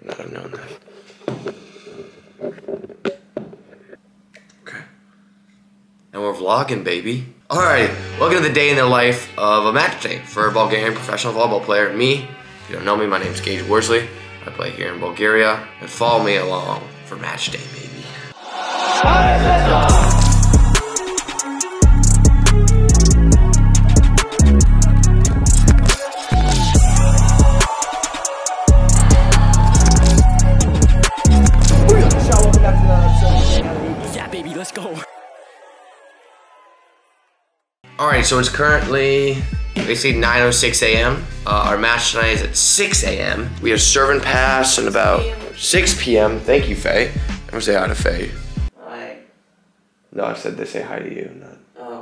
not have known that. Okay. And we're vlogging, baby. Alright, welcome to the day in the life of a match day for a Bulgarian professional volleyball player. Me, if you don't know me, my name's Gage Worsley. I play here in Bulgaria. And follow me along for match day, baby. Yeah, baby, let's go. Alright, so it's currently basically 9:06 a.m. Our match tonight is at 6 a.m. We have serve and pass and about 6 p.m. Thank you, Faye. I'm gonna say hi to Faye. Hi. No, I said they say hi to you, not. Oh.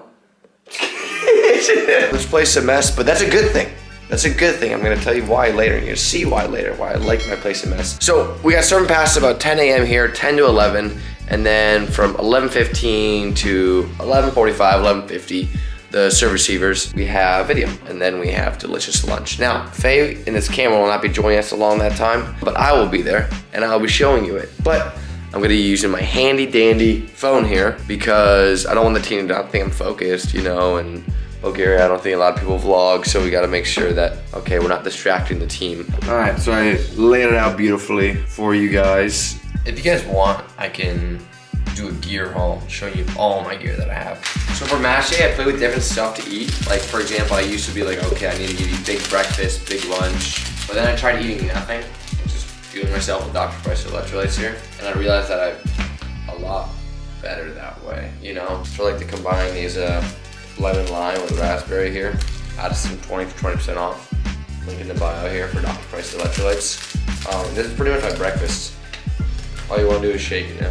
This place a mess, but that's a good thing. That's a good thing. I'm gonna tell you why later, and you're gonna see why later, why I like my place a mess. So we got serve and pass about 10 a.m. here, 10 to 11, and then from 11:15 to 11:45, 11:50, the serve receivers, we have video, and then we have delicious lunch. Now, Faye in this camera will not be joining us along that time, but I will be there, and I'll be showing you it. But I'm gonna be using my handy dandy phone here because I don't want the team to not think I'm focused, you know, and Bulgaria, I don't think a lot of people vlog, so we gotta make sure that, okay, we're not distracting the team. All right, so I laid it out beautifully for you guys. If you guys want, I can do a gear haul, show you all my gear that I have. So for match day, I play with different stuff to eat. Like for example, I used to be like, okay, I need to eat big breakfast, big lunch. But then I tried eating nothing, just fueling myself with Dr. Price electrolytes here. And I realized that I'm a lot better that way, you know? So I like to combine these lemon lime with raspberry here. Add some 20% off. Link in the bio here for Dr. Price electrolytes. This is pretty much my breakfast. All you wanna do is shake it now.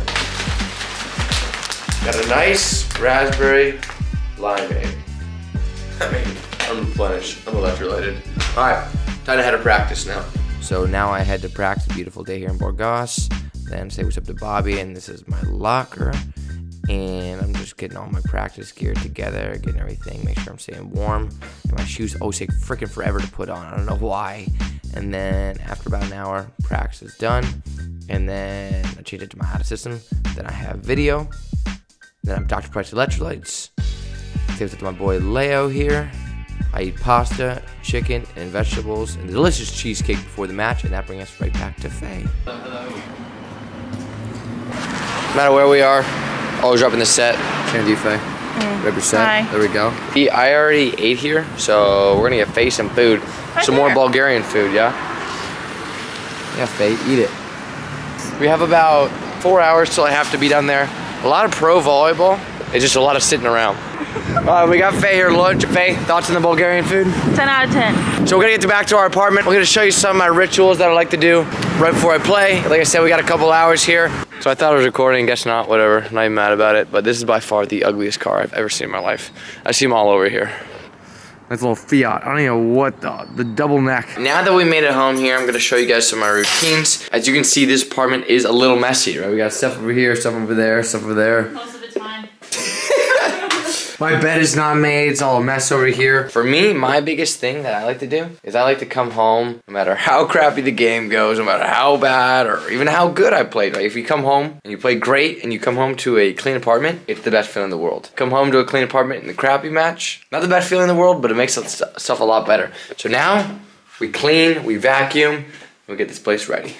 Got a nice raspberry limeade. I mean, I'm replenished, I'm electrolyted. All right, time to head to practice now. So now I head to practice, beautiful day here in Burgos. Then say what's up to Bobby, and this is my locker. And I'm just getting all my practice gear together, getting everything, make sure I'm staying warm. And my shoes always take freaking forever to put on, I don't know why. And then after about an hour, practice is done. And then I change it to my auto system. Then I have video. Then I have Dr. Price electrolytes. Say what's up to my boy Leo here. I eat pasta, chicken, and vegetables, and delicious cheesecake before the match, and that brings us right back to Faye. Hello. No matter where we are, always dropping the set. Same to you, Faye. Grab your set. Hi. There we go. I already ate here, so we're gonna get Faye some food. Some more Bulgarian food, yeah? Yeah, Faye, eat it. We have about 4 hours till I have to be down there. A lot of pro volleyball. It's just a lot of sitting around. We got Faye here, lunch. Faye, thoughts on the Bulgarian food? 10 out of 10. So we're gonna get back to our apartment. We're gonna show you some of my rituals that I like to do right before I play. Like I said, we got a couple hours here. So I thought I was recording, guess not, whatever. Not even mad about it. But this is by far the ugliest car I've ever seen in my life. I see them all over here. Nice little Fiat. I don't even know what the double neck. Now that we made it home here, I'm gonna show you guys some of my routines. As you can see, this apartment is a little messy, right? We got stuff over here, stuff over there, stuff over there. Most of it's fine. My bed is not made, it's all a mess over here. For me, my biggest thing that I like to do is I like to come home, no matter how crappy the game goes, no matter how bad or even how good I played. Right? If you come home and you play great and you come home to a clean apartment, it's the best feeling in the world. Come home to a clean apartment in the crappy match, not the best feeling in the world, but it makes stuff a lot better. So now, we clean, we vacuum, we get this place ready.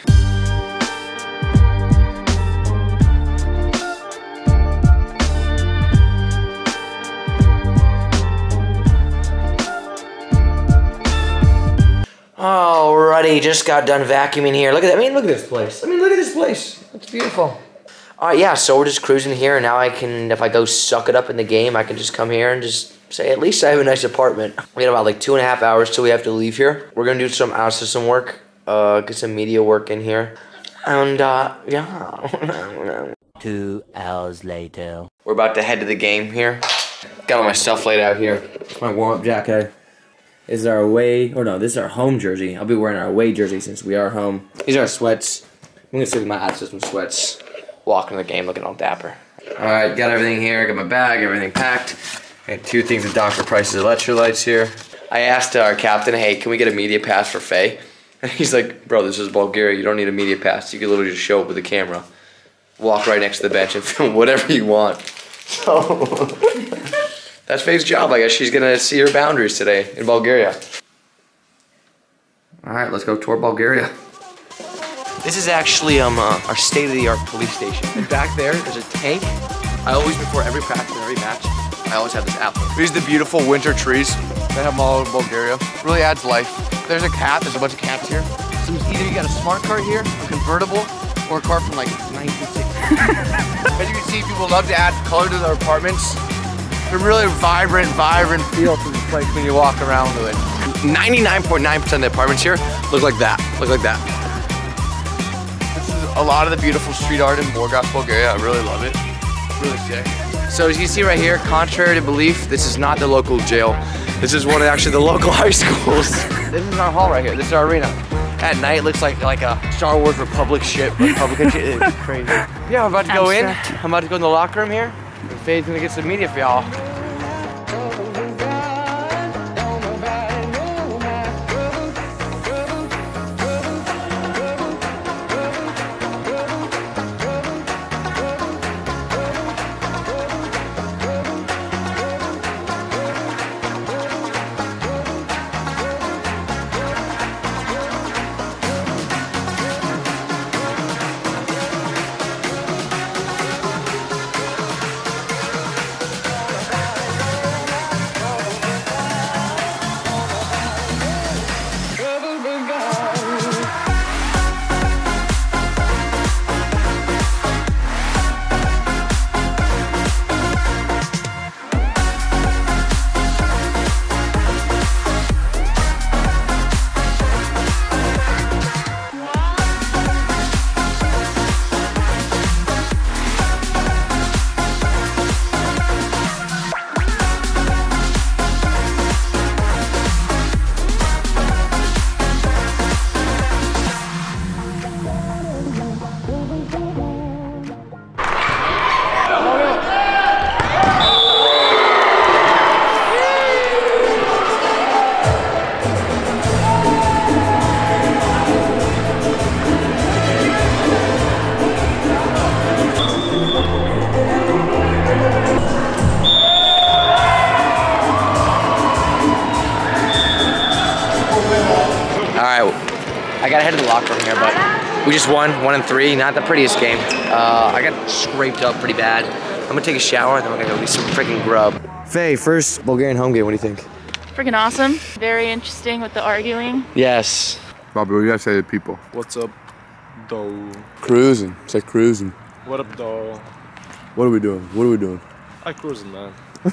Alrighty, just got done vacuuming here. Look at that. I mean, look at this place. I mean, look at this place. It's beautiful. Alright, yeah, so we're just cruising here, and now I can, if I go suck it up in the game, I can just come here and just say, at least I have a nice apartment. We got about like 2.5 hours till we have to leave here. We're gonna do some out-of-system work, get some media work in here, and yeah. 2 hours later. We're about to head to the game here. Got all my stuff laid out here. My warm-up jacket. This is our away, or no, this is our home jersey. I'll be wearing our away jersey since we are home. These are our sweats. I'm gonna sit with my out-of-system sweats, walking the game looking all dapper. Alright, got everything here, got my bag, everything packed. I got 2 things of Dr. Price's electrolytes here. I asked our captain, hey, can we get a media pass for Faye? And he's like, bro, this is Bulgaria. You don't need a media pass. You can literally just show up with a camera, walk right next to the bench and film whatever you want. So that's Faye's job. I guess she's gonna see her boundaries today in Bulgaria. All right, let's go tour Bulgaria. This is actually our state-of-the-art police station. And back there's a tank. I always, before every practice and every match, I always have this apple. These are the beautiful winter trees. They have them all over Bulgaria. Really adds life. There's a cat. There's a bunch of cats here. So either you got a smart car here, a convertible, or a car from like 1960. As you can see, people love to add color to their apartments. It's a really vibrant feel to this place when you walk around with it. 99.9% of the apartments here look like that. Look like that. This is a lot of the beautiful street art in Burgas, Bulgaria. I really love it. Really sick. So as you see right here, contrary to belief, this is not the local jail. This is one of actually the local high schools. This is our hall right here. This is our arena. At night, it looks like a Star Wars Republic ship. Republican shit. It's crazy. Yeah, I'm about to go in. I'm about to go in the locker room here. And Faye's gonna get some media for y'all. I got ahead of the locker room here, but we just won 1-3. Not the prettiest game. I got scraped up pretty bad. I'm gonna take a shower, then we're gonna go get some freaking grub. Faye, first Bulgarian home game. What do you think? Freaking awesome. Very interesting with the arguing. Yes. Bobby, what do you gotta say to the people? What's up, though? Cruising. It's like cruising. What up, though? What are we doing? What are we doing? I cruising, man.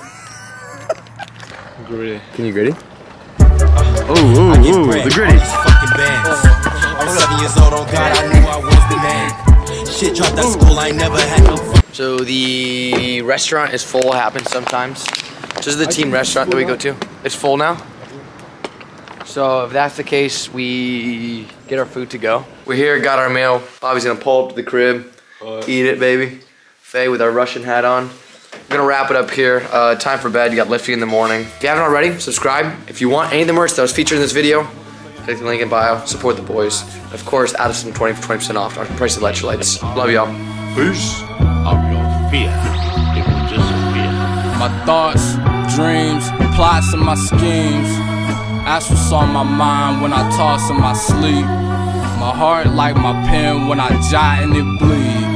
Gritty. Can you gritty? Ooh, the gritty. I'm 7 years old, on God, I knew I was the man. Shit dropped out of school, I ain't never had no fun. So the restaurant is full, happens sometimes. This is the team restaurant that we go to. It's full now. So if that's the case, we get our food to go. We're here, got our meal. Bobby's gonna pull up to the crib, eat it, baby. Faye with our Russian hat on. We're gonna wrap it up here. Time for bed, you got lifting in the morning. If you haven't already, subscribe. If you want any of the merch that was featured in this video, click the link in bio, support the boys. Of course, add us some 20% off on price of electrolytes. Love y'all. Peace. Of your fear, it will disappear. My thoughts, dreams, plots, and my schemes. That's what's on my mind when I toss in my sleep. My heart like my pen when I jot and it bleed.